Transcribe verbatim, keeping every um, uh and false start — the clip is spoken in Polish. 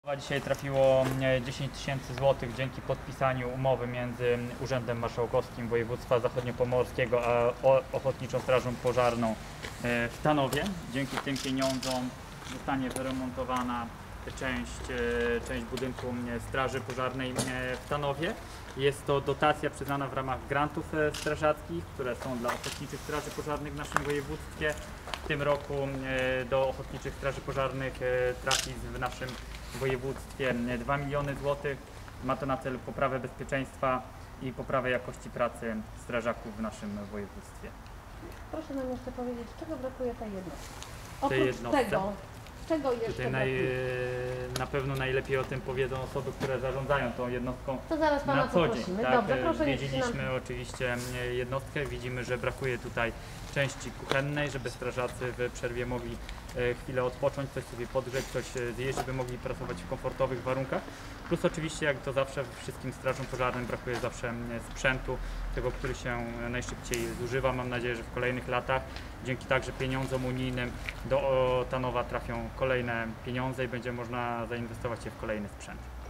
Dzisiaj trafiło dziesięć tysięcy złotych dzięki podpisaniu umowy między Urzędem Marszałkowskim Województwa Zachodniopomorskiego a Ochotniczą Strażą Pożarną w Tanowie. Dzięki tym pieniądzom zostanie wyremontowana część, część budynku Straży Pożarnej w Tanowie. Jest to dotacja przyznana w ramach grantów strażackich, które są dla Ochotniczych Straży Pożarnych w naszym województwie. W tym roku do Ochotniczych Straży Pożarnych trafi w naszym województwie dwa miliony złotych. Ma to na celu poprawę bezpieczeństwa i poprawę jakości pracy strażaków w naszym województwie. Proszę nam jeszcze powiedzieć, czego brakuje tej jednostce? Tej Oprócz jednostce? tego, czego jeszcze Tutaj naj, brakuje? na pewno najlepiej o tym powiedzą osoby, które zarządzają tą jednostką To zaraz Pana na co dzień. poprosimy. Tak, Dobrze, proszę Wiedzieliśmy oczywiście jednostkę, widzimy, że brakuje tutaj części kuchennej, żeby strażacy w przerwie mogli chwilę odpocząć, coś sobie podgrzeć, coś zjeść, żeby mogli pracować w komfortowych warunkach. Plus oczywiście, jak to zawsze wszystkim strażom pożarnym brakuje zawsze sprzętu, tego, który się najszybciej zużywa. Mam nadzieję, że w kolejnych latach dzięki także pieniądzom unijnym do Tanowa trafią kolejne pieniądze i będzie można zainwestować je w kolejny sprzęt.